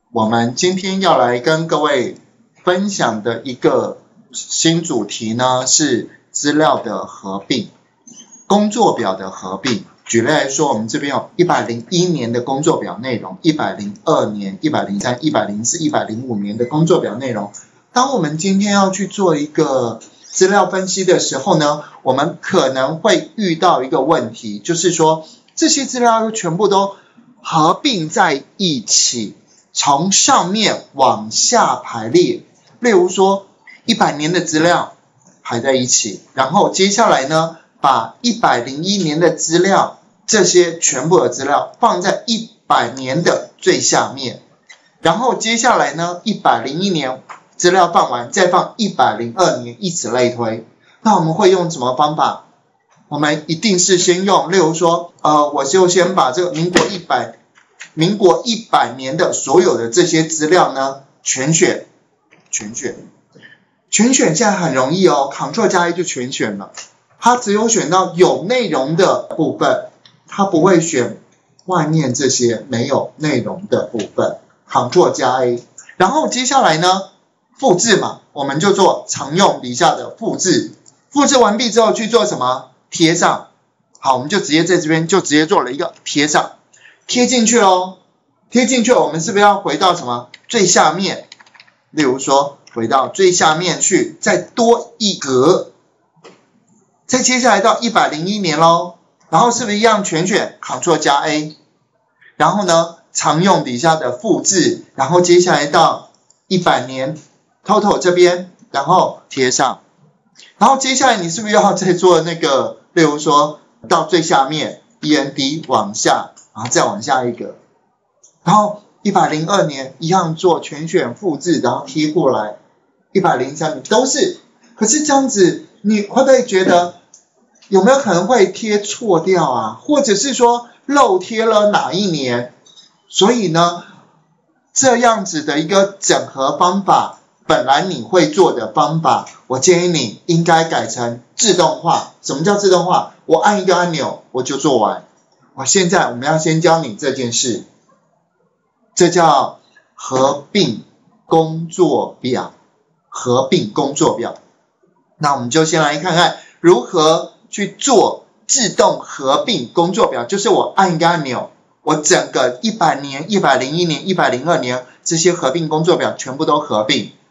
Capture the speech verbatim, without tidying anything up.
我们今天要来跟各位分享的一个新主题呢，是资料的合并，工作表的合并。举例来说，我们这边有一百零一年的工作表内容，一百零二年、一百零三、一百零四、一百零五年的工作表内容。当我们今天要去做一个资料分析的时候呢，我们可能会遇到一个问题，就是说这些资料又全部都合并在一起，从上面往下排列。例如说一百年的资料排在一起，然后接下来呢，把一百零一年的资料，这些全部的资料放在一百年的最下面，然后接下来呢，一百零一年资料放完，再放一百零二年，以此类推。那我们会用什么方法？我们一定是先用，例如说，呃，我就先把这个民国一百、民国一百年的所有的这些资料呢，全选，全选，全选现在很容易哦 ，Ctrl 加 A 就全选了。它只有选到有内容的部分，它不会选外面这些没有内容的部分。Ctrl 加 A， 然后接下来呢，复制嘛，我们就做常用底下的复制。复制完毕之后去做什么？贴上。好，我们就直接在这边就直接做了一个贴上，贴进去咯。贴进去，我们是不是要回到什么最下面？例如说，回到最下面去，再多一格。再接下来到一百零一年咯，然后是不是一样全选 Ctrl 加 A， 然后呢常用底下的复制，然后接下来到一百年 Total 这边，然后贴上，然后接下来你是不是要再做那个，例如说到最下面 E N D 往下，然后再往下一个，然后一百零二年一样做全选复制，然后贴过来，一百零三年都是。可是这样子你会不会觉得有没有可能会贴错掉啊？或者是说漏贴了哪一年？所以呢，这样子的一个整合方法，本来你会做的方法，我建议你应该改成自动化。什么叫自动化？我按一个按钮我就做完。我现在我们要先教你这件事，这叫合并工作表。合并工作表。那我们就先来看看如何去做自动合并工作表，就是我按一个按钮，我整个一百年、一百零一年、一百零二年这些合并工作表全部都合并。